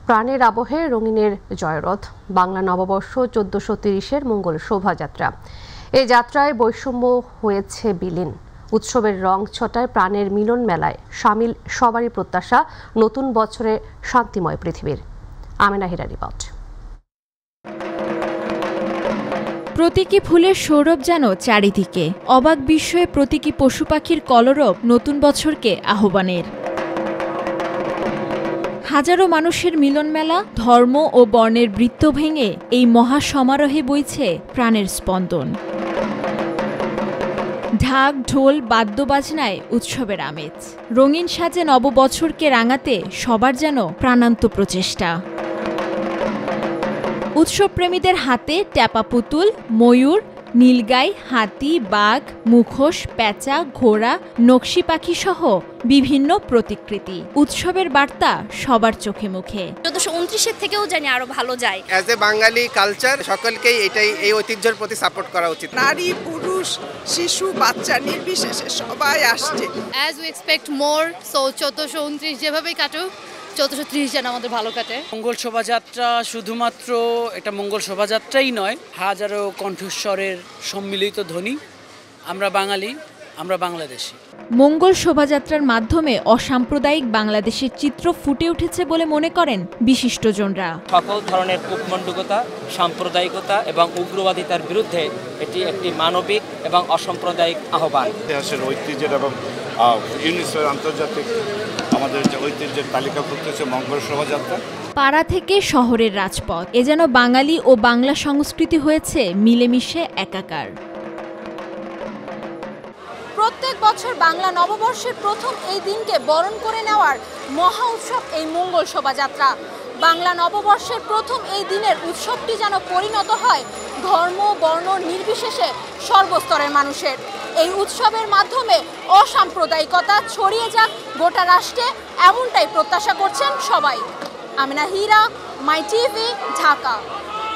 প্রাণের আবহে রঙিনের জয়রথ, বাংলা নববর্ষ 1430-এর মঙ্গল শোভাযাত্রা। এই যাত্রায় বৈষম্য হয়েছে বিলীন। উৎসবের রং ছটায় প্রাণের মিলন মেলায় শামিল সবারই প্রত্যাশা নতুন বছরে শান্তিময় পৃথিবীর। আমেনা হিরা রিপোর্ট। প্রতীকী ফুলের সৌরভ যেন চারিদিকে, অবাক বিস্ময়ে প্রতীকী পশু পাখির কলরব নতুন বছরকে আহ্বানের। হাজারো মানুষের মিলন মেলা, ধর্ম ও বর্ণের বৃত্ত ভেঙে এই মহা সমারোহে বইছে প্রাণের স্পন্দন। ঢাক ঢোল বাদ্যবাজনায় উৎসবের আমেজ, রঙিন সাজে নববছরকে রাঙাতে সবার যেন প্রাণান্ত প্রচেষ্টা। উৎসবপ্রেমীদের হাতে ট্যাপা পুতুল, ময়ূর, নীলগাই, হাতি, বাঘ, মুখোশ, পেঁচা, ঘোড়া, নকশি পাখি সহ বিভিন্ন প্রতিকৃতি। উৎসবের বার্তা সবার চোখে মুখে। 1429-এর থেকেও জানি আরো ভালো যায়। অ্যাজ এ বাঙালি কালচার সকলকেই এই ঐতিহ্যের প্রতি সাপোর্ট করা উচিত। নারী, পুরুষ, শিশু, বাচ্চা নির্বিশেষে সবাই আসছে। As we expect more, so 1429 যেভাবেই কাটুক 1430 যেন আমাদের ভালো কাটে। মঙ্গল শোভাযাত্রা শুধুমাত্র এটা মঙ্গল শোভাযাত্রাই নয়, হাজারো কণ্ঠস্বরের সম্মিলিত ধ্বনি। আমরা বাঙালি, আমরা বাংলাদেশি। মঙ্গল শোভাযাত্রার মাধ্যমে অসাম্প্রদায়িক বাংলাদেশের চিত্র ফুটে উঠেছে বলে মনে করেন বিশিষ্টজনরা। সকল ধরনের কূটমণ্ডকতা, সাম্প্রদায়িকতা এবং উগ্রবাদিতার বিরুদ্ধে এটি একটি মানবিক এবং অসাম্প্রদায়িক আহ্বান। ইতিহাসের ঐতিহ্যের এবং ইউনেস্কোর আন্তর্জাতিক আমাদের যে ঐতিহ্যের তালিকাভুক্ত হচ্ছে মঙ্গল শোভাযাত্রা। পাড়া থেকে শহরের রাজপথ, এ যেন বাঙালি ও বাংলা সংস্কৃতি হয়েছে মিলেমিশে একাকার। প্রত্যেক বছর বাংলা নববর্ষের প্রথম এই দিনকে বরণ করে নেওয়ার মহা উৎসব এই মঙ্গল শোভাযাত্রা। বাংলা নববর্ষের প্রথম এই দিনের উৎসবটি যেন পরিণত হয় ধর্ম বর্ণ নির্বিশেষে সর্বস্তরের মানুষের। এই উৎসবের মাধ্যমে অসাম্প্রদায়িকতা ছড়িয়ে যাক গোটা রাষ্ট্রে, এমনটাই প্রত্যাশা করছেন সবাই। Amena Hira, My TV, Dhaka.